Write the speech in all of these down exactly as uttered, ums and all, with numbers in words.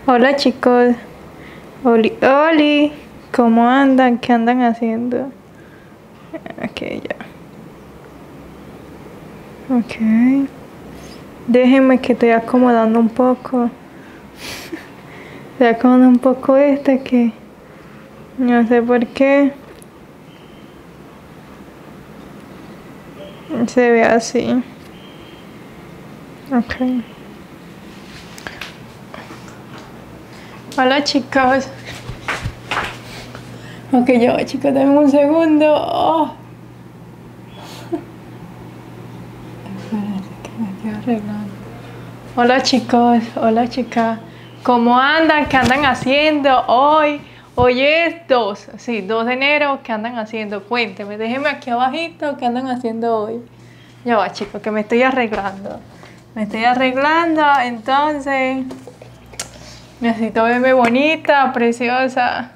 Hola chicos, Oli, Oli, ¿cómo andan? ¿Qué andan haciendo? Ok, ya. Ok. Déjenme que estoy acomodando un poco. Estoy acomodando un poco este que no sé por qué se ve así. Ok. Hola chicos. Ok, yo chicos, denme un segundo. Oh. Espérate que me estoy arreglando. Hola chicos, hola chicas. ¿Cómo andan? ¿Qué andan haciendo hoy? Hoy es dos, sí, dos de enero. ¿Qué andan haciendo? Cuéntenme, déjenme aquí abajito qué andan haciendo hoy. Ya va chicos, que me estoy arreglando. Me estoy arreglando, entonces necesito verme bonita, preciosa.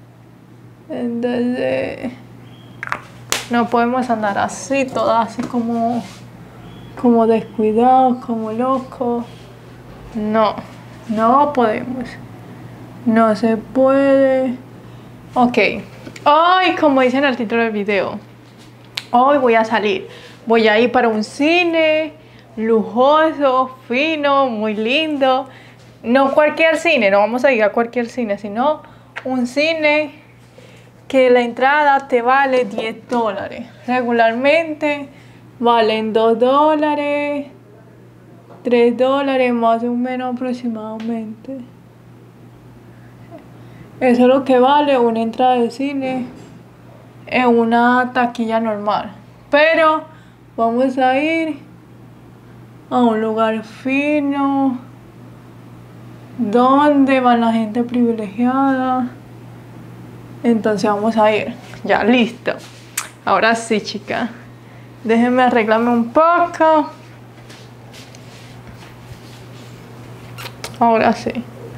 Entonces no podemos andar así, todas así como como descuidados, como locos. No, no podemos. No se puede. Ok. Hoy, como dice en el título del video, hoy voy a salir. Voy a ir para un cine lujoso, fino, muy lindo. No cualquier cine, no vamos a ir a cualquier cine, sino un cine que la entrada te vale diez dólares. Regularmente valen dos dólares, tres dólares más o menos aproximadamente. Eso es lo que vale una entrada de cine en una taquilla normal. Pero vamos a ir a un lugar fino, donde van la gente privilegiada. Entonces vamos a ir. Ya, listo. Ahora sí, chica. Déjenme arreglarme un poco. Ahora sí.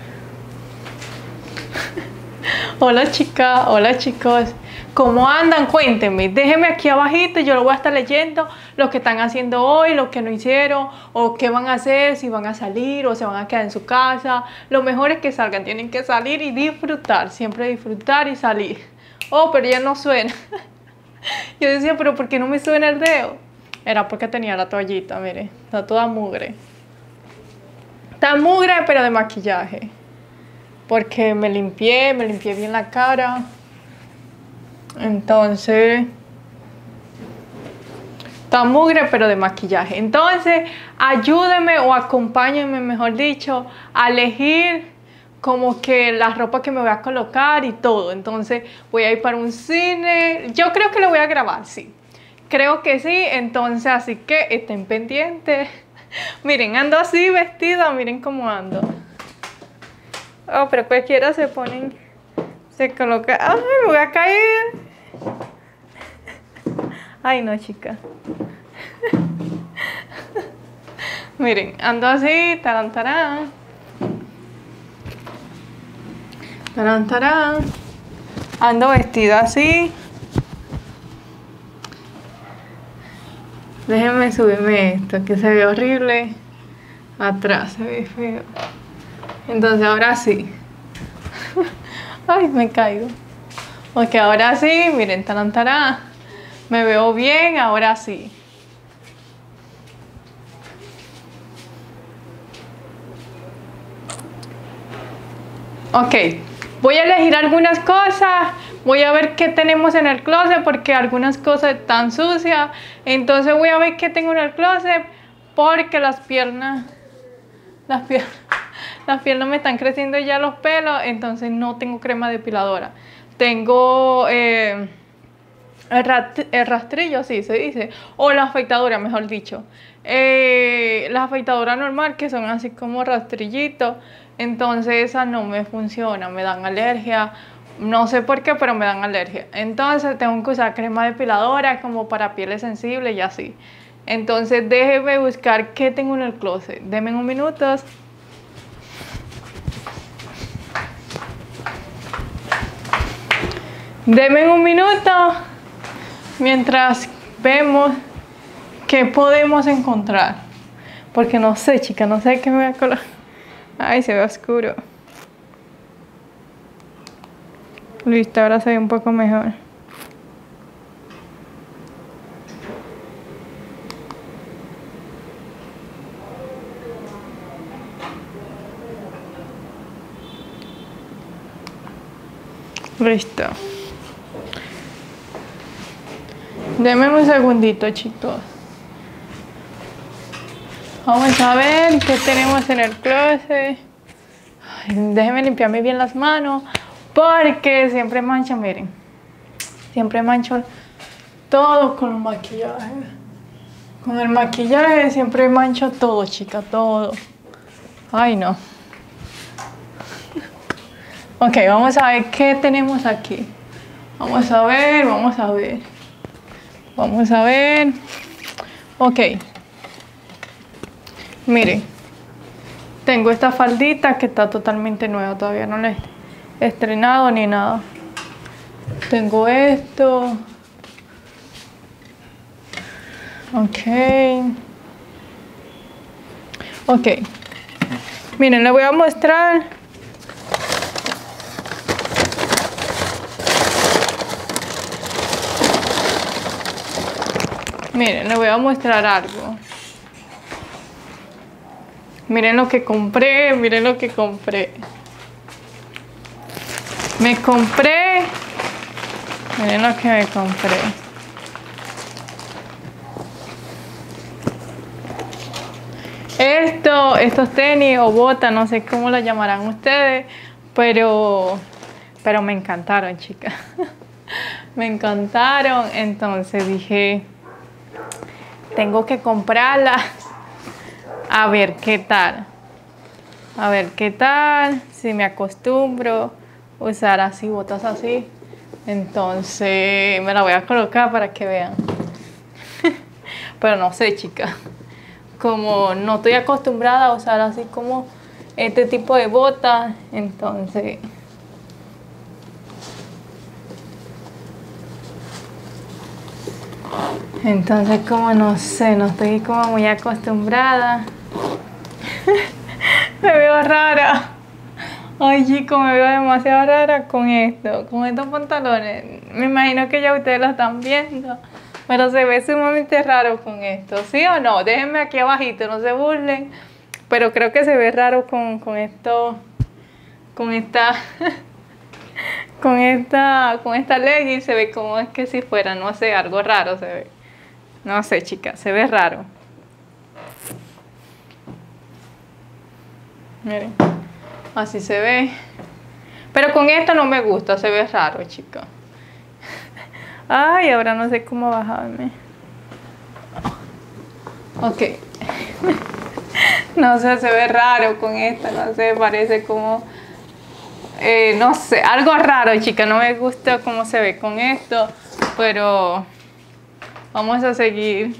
Hola chicas, hola chicos. ¿Cómo andan? Cuéntenme. Déjenme aquí abajito, yo lo voy a estar leyendo. Lo que están haciendo hoy, lo que no hicieron, o qué van a hacer, si van a salir o se van a quedar en su casa. Lo mejor es que salgan, tienen que salir y disfrutar. Siempre disfrutar y salir. Oh, pero ya no suena. Yo decía, pero ¿por qué no me suena el dedo? Era porque tenía la toallita, mire. Está toda mugre. Está mugre, pero de maquillaje. Porque me limpié, me limpié bien la cara. Entonces, está mugre, pero de maquillaje. Entonces, ayúdenme o acompáñenme, mejor dicho, a elegir como que la ropa que me voy a colocar y todo. Entonces, voy a ir para un cine. Yo creo que lo voy a grabar, sí. Creo que sí. Entonces, así que estén pendientes. Miren, ando así vestida. Miren cómo ando. Oh, pero cualquiera se ponen, se coloca. ¡Ay, me voy a caer! Ay, no, chica. Miren, ando así, tarán, tarán. Tarán, tarán. Ando vestida así. Déjenme subirme esto, que se ve horrible. Atrás se ve feo. Entonces ahora sí. Ay, me caigo. Ok, ahora sí, miren, tarán, tarán. Me veo bien, ahora sí. Ok, voy a elegir algunas cosas. Voy a ver qué tenemos en el closet porque algunas cosas están sucias. Entonces voy a ver qué tengo en el closet porque las piernas, las piernas, las piernas me están creciendo ya los pelos. Entonces no tengo crema depiladora. Tengo eh, el, rat, el rastrillo, sí se dice, o la afeitadora, mejor dicho. Eh, la afeitadora normal, que son así como rastrillitos. Entonces esa no me funciona, me dan alergia. No sé por qué, pero me dan alergia. Entonces tengo que usar crema depiladora como para pieles sensibles y así. Entonces déjenme buscar qué tengo en el closet. Denme un minuto. Denme un minuto mientras vemos qué podemos encontrar. Porque no sé, chica, no sé qué me voy a colocar. Ay, se ve oscuro. Listo, ahora se ve un poco mejor. Listo. Denme un segundito, chicos. Vamos a ver qué tenemos en el closet. Ay, déjenme limpiarme bien las manos porque siempre mancho, miren. Siempre mancho todo con el maquillaje. Con el maquillaje siempre mancho todo, chica, todo. Ay, no. Ok, vamos a ver qué tenemos aquí. Vamos a ver, vamos a ver. Vamos a ver. Ok. Miren. Tengo esta faldita que está totalmente nueva. Todavía no la he estrenado ni nada. Tengo esto. Ok. Ok. Miren, les voy a mostrar. Miren, les voy a mostrar algo. Miren lo que compré, miren lo que compré. Me compré. Miren lo que me compré. Esto, estos tenis o botas, no sé cómo lo llamarán ustedes, pero, pero me encantaron, chicas. Me encantaron, entonces dije, tengo que comprarla. A ver qué tal. A ver qué tal. Si me acostumbro a usar así, botas así. Entonces me la voy a colocar para que vean. Pero no sé, chicas. Como no estoy acostumbrada a usar así como este tipo de botas. Entonces... Entonces como no sé, no estoy como muy acostumbrada. Me veo rara. Ay, chicos, me veo demasiado rara con esto, con estos pantalones. Me imagino que ya ustedes lo están viendo, pero se ve sumamente raro con esto. ¿Sí o no? Déjenme aquí abajito, no se burlen. Pero creo que se ve raro con, con esto, con esta, con esta, con esta legging. Se ve como es que si fuera, no sé, algo raro se ve. No sé, chicas, se ve raro. Miren, así se ve. Pero con esto no me gusta, se ve raro, chicas. Ay, ahora no sé cómo bajarme. Ok. No sé, se ve raro con esta, no sé, parece como... Eh, no sé, algo raro, chicas. No me gusta cómo se ve con esto, pero... Vamos a seguir.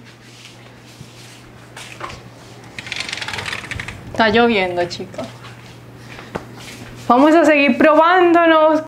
Está lloviendo, chicos. Vamos a seguir probándonos